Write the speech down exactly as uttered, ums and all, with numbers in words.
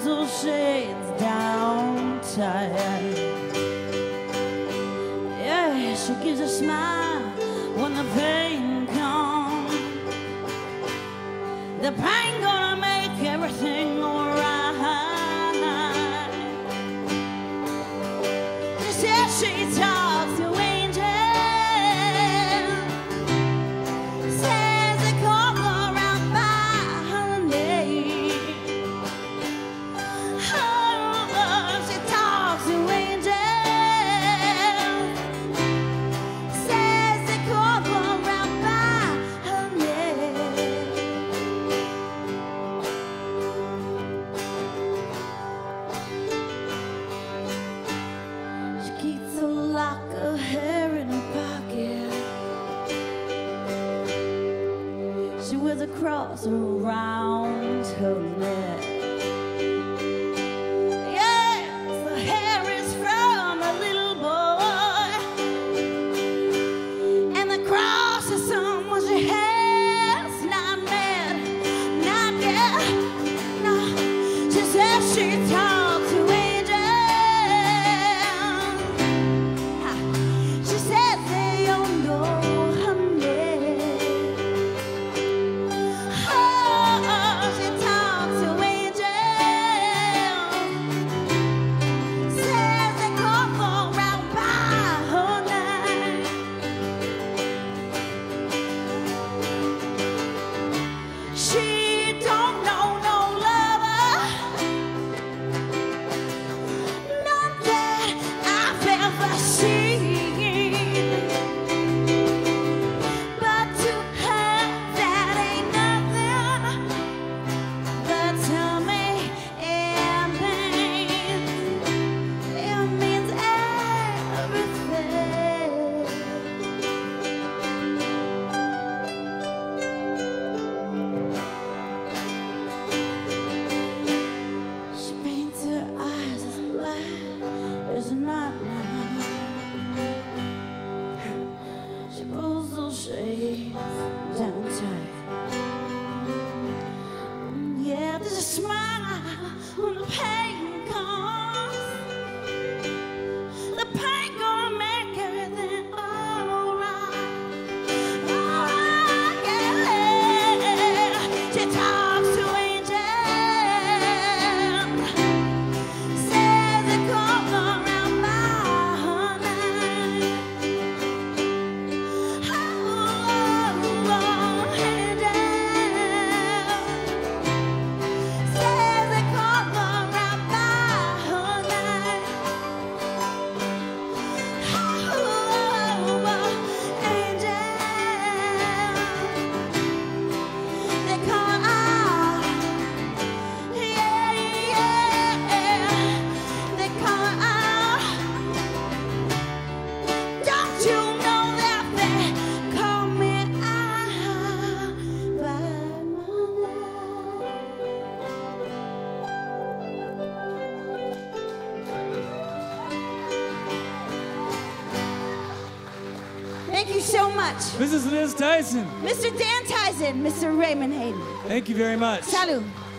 pulls those shades down tight. Yeah, she gives a smile when the pain comes. The pain gonna make everything alright. She says she talks to angels, says they come around by her name. Oh, she talks to angels, says they come around by her name. She keeps a lock of hair in her pocket. She wears a cross around her neck. Yes, the hair is from a little boy, and the cross is someone she has not met, not yet. No, she says she talks to angels. Ha. She says they don't know her name. Oh, she talks to angels, says they come around by her name. She don't know no lover, none that I've ever seen. But to her that ain't nothing, but to me it means, it means everything. She paints her eyes as black as a night now. She pulls those shades down tight. Mm, Yeah, there's a smile when the pain comes. The pain gonna make everything alright. Alright, yeah. She talks to angels, says they come around by her name. Oh, angels, says they come around by her name. Oh, angels, they come out. Yeah, yeah, they come out. Don't you know that they call me out by my name? Thank you so much, Missus Liz Teisan, Mister Dan Teisan, Mister Raymond Hayden. thank you very much. Salut.